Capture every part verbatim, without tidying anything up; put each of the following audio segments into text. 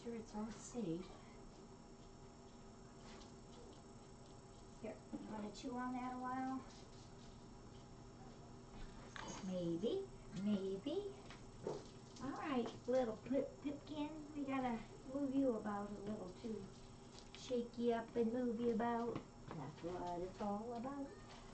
sure it's all safe. Here, you want to chew on that a while? Maybe, maybe. All right, little Pip Pipkin, we gotta move you about a little too. Shake you up and move you about. That's what it's all about.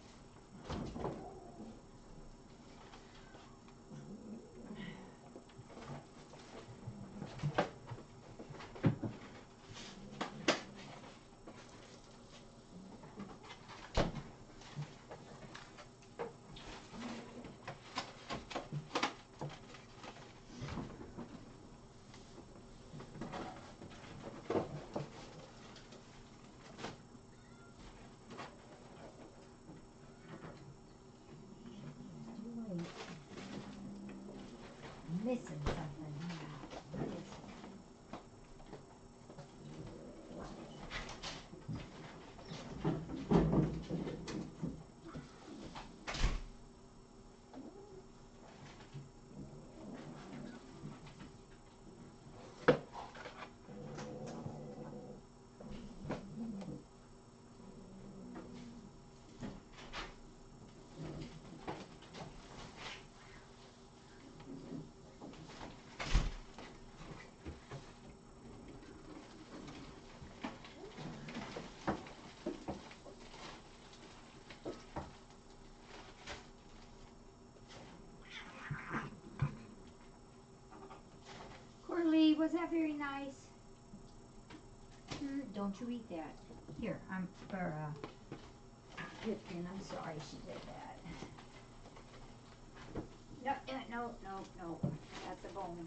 Missing something here. What is it? Coralie, was that very nice? Mm, don't you eat that. Here, I'm for uh, Pipkin. I'm sorry she did that. No, uh, no, no, no. That's a bone.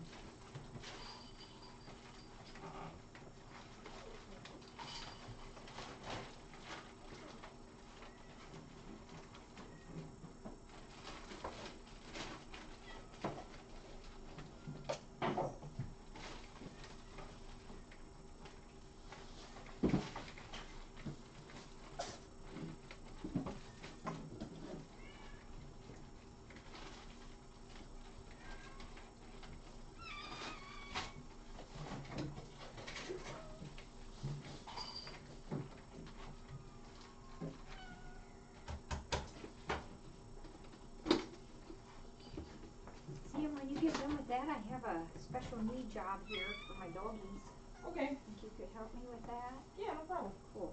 See, and when you get done with that, I have a special need job here for my doggies. Okay. Think you could help me with that? Yeah, no problem. Cool.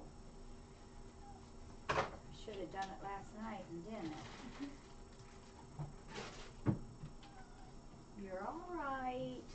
I should have done it last night and didn't. You're all right.